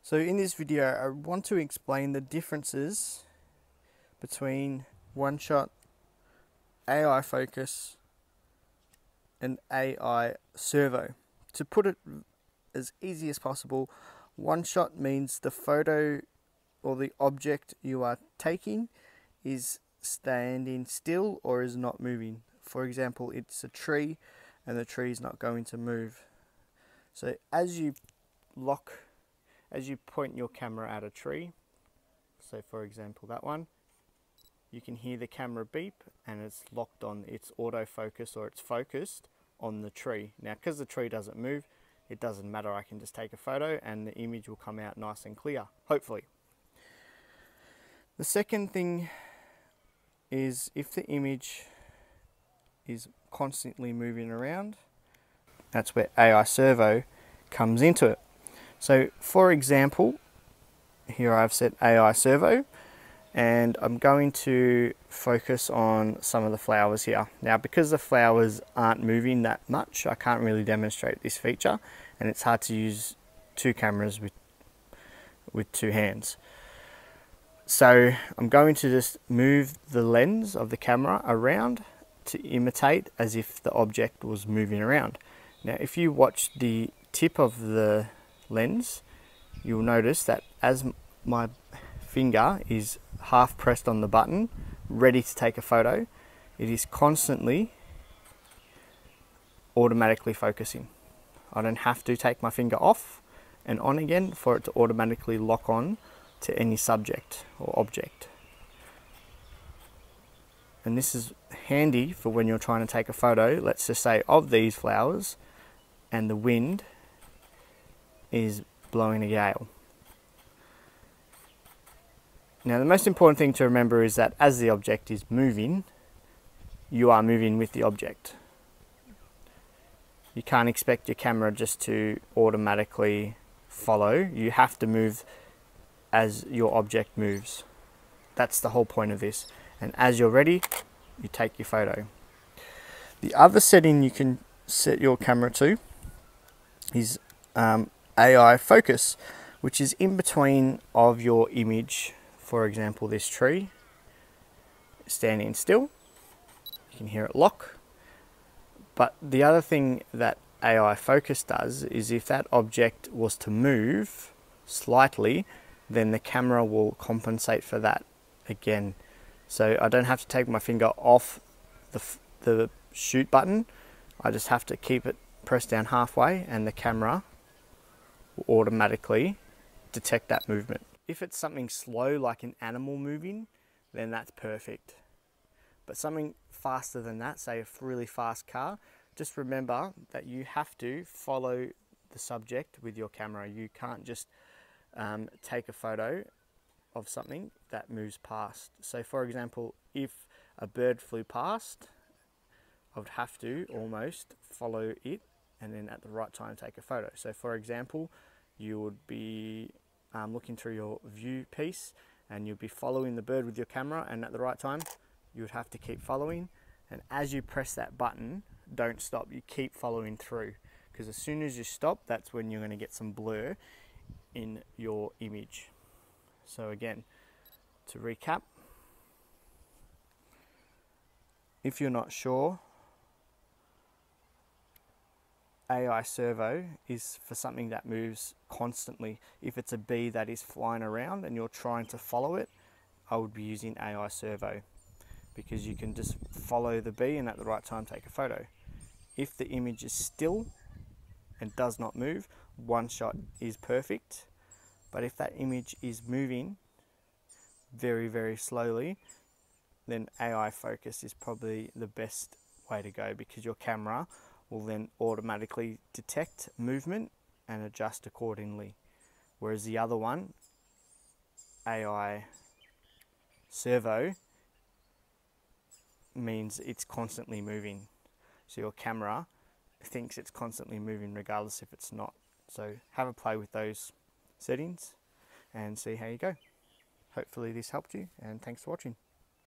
So in this video, I want to explain the differences between one-shot, AI focus, and AI servo. To put it as easy as possible, one-shot means the photo or the object you are taking is standing still or is not moving. For example, it's a tree and the tree is not going to move. So as you point your camera at a tree, so for example that one, you can hear the camera beep and it's locked on, its autofocus or it's focused on the tree. Now because the tree doesn't move, it doesn't matter, I can just take a photo and the image will come out nice and clear, hopefully. The second thing is if the image is constantly moving around, that's where AI servo comes into it. So for example, here I've set AI servo and I'm going to focus on some of the flowers here. Now because the flowers aren't moving that much, I can't really demonstrate this feature and it's hard to use two cameras with two hands. So I'm going to just move the lens of the camera around to imitate as if the object was moving around. Now if you watch the tip of the lens, you'll notice that as my finger is half pressed on the button, ready to take a photo, it is constantly automatically focusing. I don't have to take my finger off and on again for it to automatically lock on to any subject or object. And this is handy for when you're trying to take a photo, let's just say of these flowers, and the wind is blowing a gale. Now the most important thing to remember is that as the object is moving, you are moving with the object. You can't expect your camera just to automatically follow. You have to move as your object moves. That's the whole point of this. And as you're ready, you take your photo. The other setting you can set your camera to is AI focus, which is in between of your image. For example, this tree standing still, you can hear it lock. But the other thing that AI focus does is if that object was to move slightly, then the camera will compensate for that again. So I don't have to take my finger off the shoot button, I just have to keep it pressed down halfway and the camera will automatically detect that movement. If it's something slow like an animal moving, then that's perfect. But something faster than that, say a really fast car, just remember that you have to follow the subject with your camera. You can't just take a photo of something that moves past. So for example, if a bird flew past, I would have to almost follow it and then at the right time take a photo. So for example, you would be looking through your view piece and you'd be following the bird with your camera, and at the right time you would have to keep following, and as you press that button, don't stop, you keep following through, because as soon as you stop, that's when you're going to get some blur in your image. So again, to recap, if you're not sure, AI servo is for something that moves constantly. If it's a bee that is flying around and you're trying to follow it, I would be using AI servo, because you can just follow the bee and at the right time take a photo. If the image is still and does not move, one shot is perfect. But if that image is moving very, very slowly, then AI focus is probably the best way to go, because your camera will then automatically detect movement and adjust accordingly. Whereas the other one, AI servo, means it's constantly moving. So your camera thinks it's constantly moving regardless if it's not. So have a play with those settings and see how you go. Hopefully this helped you, and thanks for watching.